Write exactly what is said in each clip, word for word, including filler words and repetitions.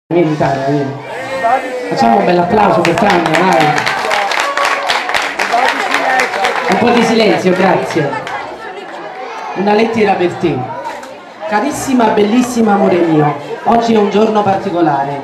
Vieni Italia, vieni. Facciamo un bel applauso per Tania, vai. Un po' di silenzio, grazie. Una lettera per te. Carissima, bellissima amore mio, oggi è un giorno particolare.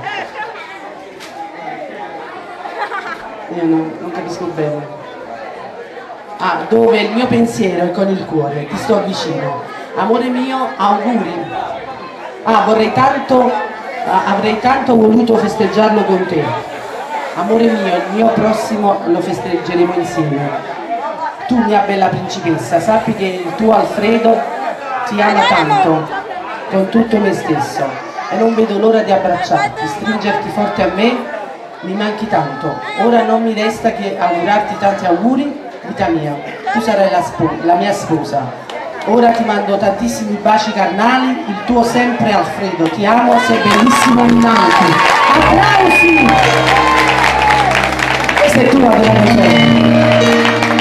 Io non, non capisco bene. Ah, dove il mio pensiero è con il cuore, ti sto vicino. Amore mio, auguri. Ah, vorrei tanto... avrei tanto voluto festeggiarlo con te. Amore mio, il mio prossimo lo festeggeremo insieme. Tu, mia bella principessa, sappi che il tuo Alfredo ti ama tanto, con tutto me stesso, e non vedo l'ora di abbracciarti, stringerti forte a me, mi manchi tanto. Ora non mi resta che augurarti tanti auguri, vita mia, tu sarai la, la mia sposa. Ora ti mando tantissimi baci carnali, il tuo sempre Alfredo, ti amo, sei bellissimo in alto. Applausi! Questa è tua veramente.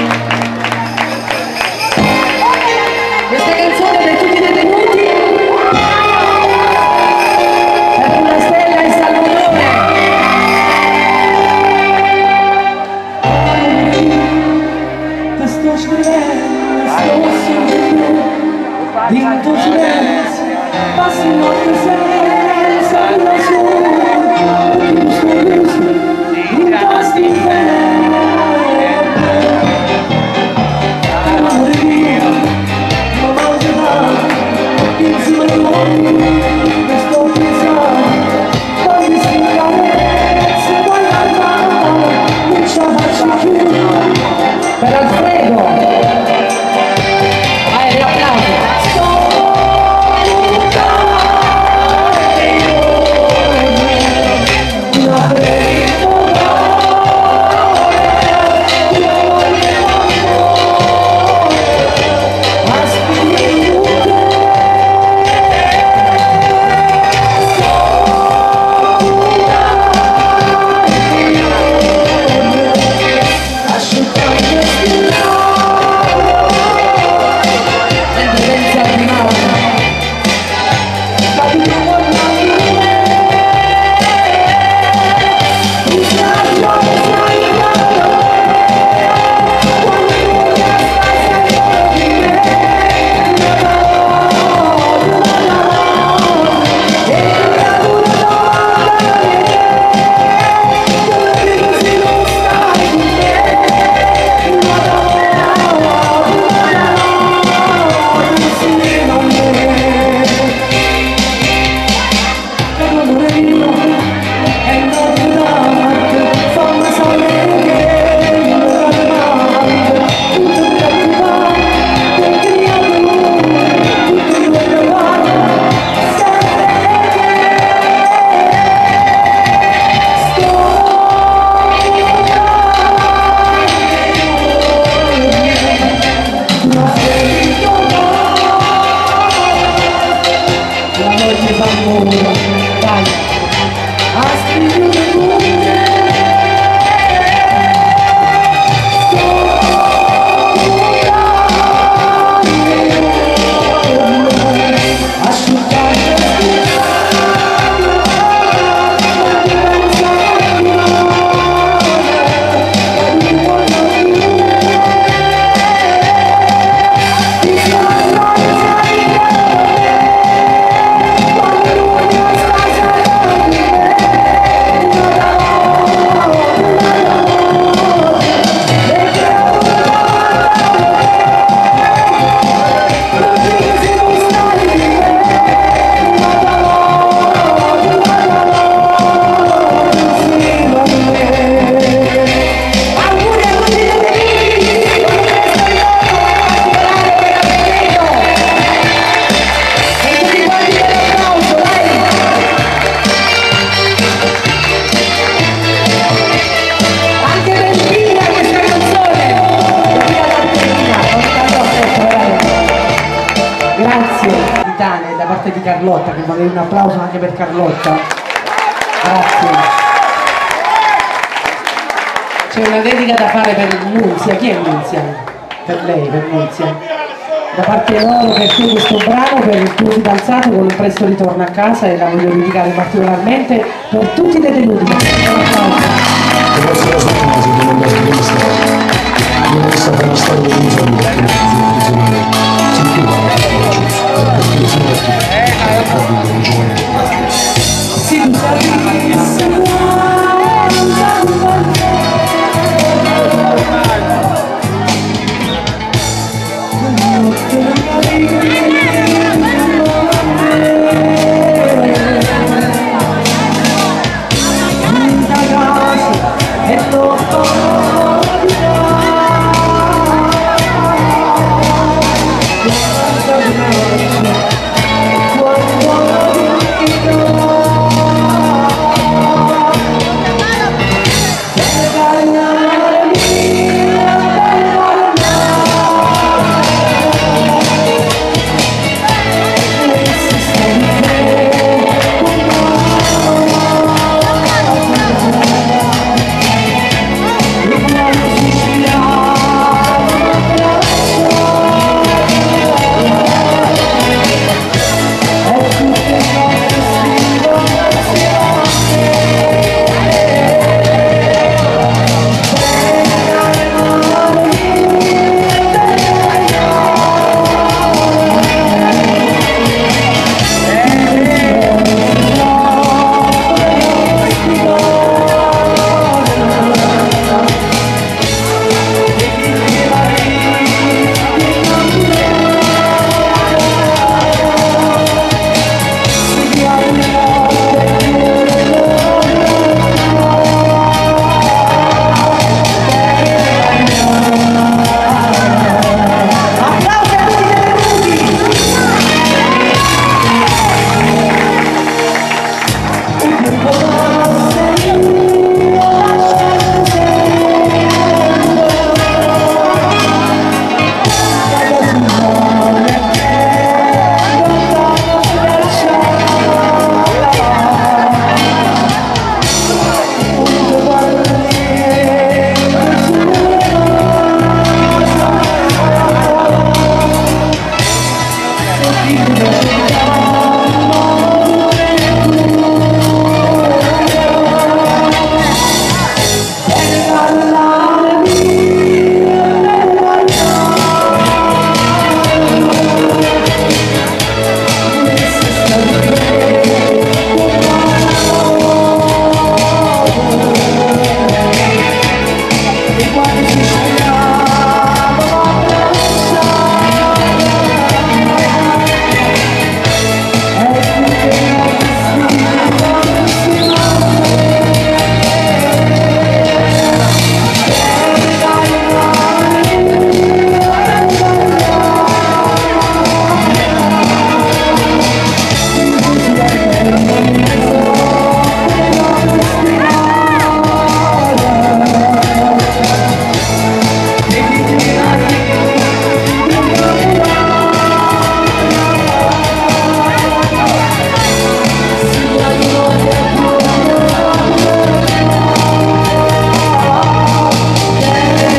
Questa canzone per tutti i detenuti, per una stella e Salvatore. Ti sto scrivendo, sto in tuo silenzio, passi notte senza una sola, tu sorrisi, impasti in amore mio, non ho giocato, insieme al mondo, che sto pensando, quando si carezza, vuoi andare, non ce la faccio più, per Alfredo. Da parte di Carlotta, che vorrei un applauso anche per Carlotta. Grazie. C'è una dedica da fare per Nunzia. Chi è Nunzia? Per lei, per Nunzia. da parte loro per te questo brano per il tuo fidanzato con un presto ritorno a casa, e la voglio dedicare particolarmente per tutti i detenuti. Grazie alla sua casa, che non è questa, non è stata una storia di bisogno, perché si chiude la cosa, perché si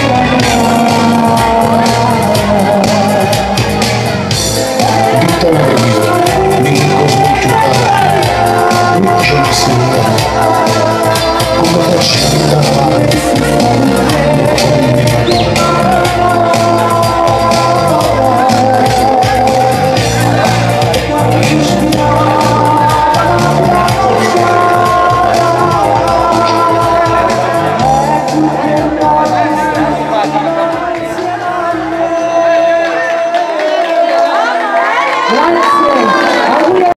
Vittorio